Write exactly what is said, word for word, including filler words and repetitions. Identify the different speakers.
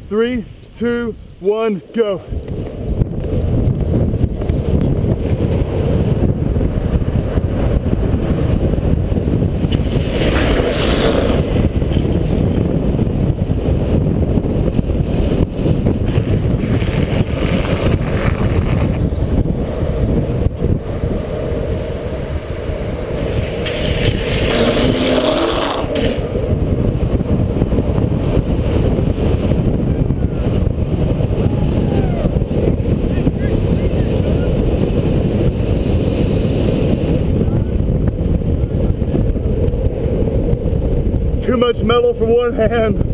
Speaker 1: Three, two, one, go. Too much metal for one hand.